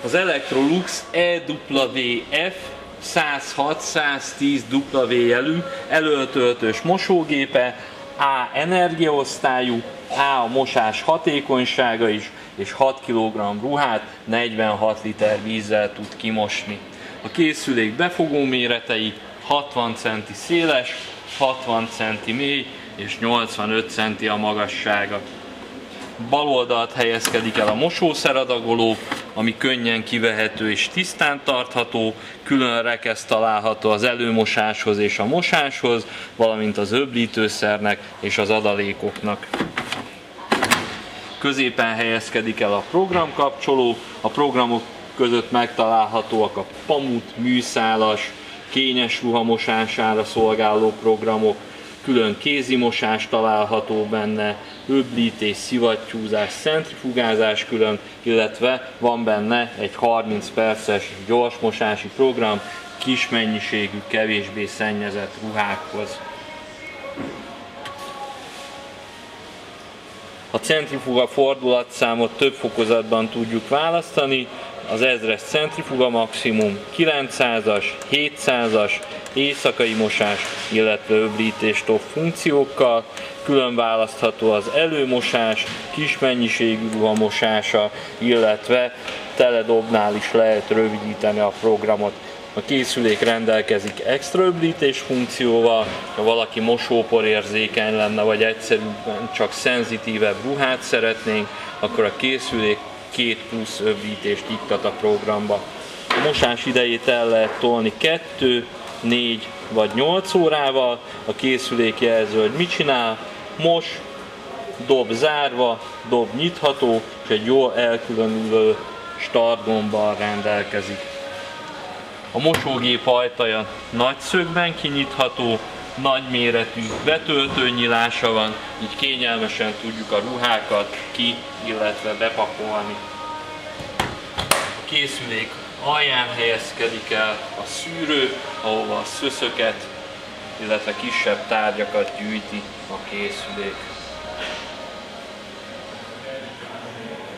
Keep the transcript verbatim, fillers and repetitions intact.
az Electrolux E W F száz hat száz tíz W jelű előtöltős mosógépe, A energiaosztályú, A a mosás hatékonysága is, és hat kilogramm ruhát negyvenhat liter vízzel tud kimosni. A készülék befogó méretei hatvan centi széles, hatvan centi mély és nyolcvanöt centi a magassága. Bal oldalt helyezkedik el a mosószeradagoló, ami könnyen kivehető és tisztán tartható, külön rekesz található az előmosáshoz és a mosáshoz, valamint az öblítőszernek és az adalékoknak. Középen helyezkedik el a programkapcsoló, a programok között megtalálhatóak a pamut, műszálas, kényes ruha mosására szolgáló programok, külön kézimosás található benne, öblítés, szivattyúzás, centrifugázás külön, illetve van benne egy harminc perces gyorsmosási program kis mennyiségű, kevésbé szennyezett ruhákhoz. A centrifuga fordulatszámot több fokozatban tudjuk választani, az ezres centrifuga maximum, kilencszázas, hétszázas, éjszakai mosás, illetve öblítés top funkciókkal, külön választható az előmosás, kis mennyiségű ruha mosása, illetve teledobnál is lehet rövidíteni a programot. A készülék rendelkezik extra öblítés funkcióval, ha valaki mosóporérzékeny lenne, vagy egyszerűen csak szenzitívebb ruhát szeretnénk, akkor a készülék két plusz öblítést iktat a programba. A mosás idejét el lehet tolni kettő, négy vagy nyolc órával, a készülék jelzi, hogy mit csinál, mos, dob zárva, dob nyitható, és egy jól elkülönülő startgombbal rendelkezik. A mosógép ajtaja nagy szögben kinyitható, nagyméretű betöltőnyilása van, így kényelmesen tudjuk a ruhákat ki, illetve bepakolni. A készülék alján helyezkedik el a szűrő, ahova a szöszöket, illetve kisebb tárgyakat gyűjti a készülék.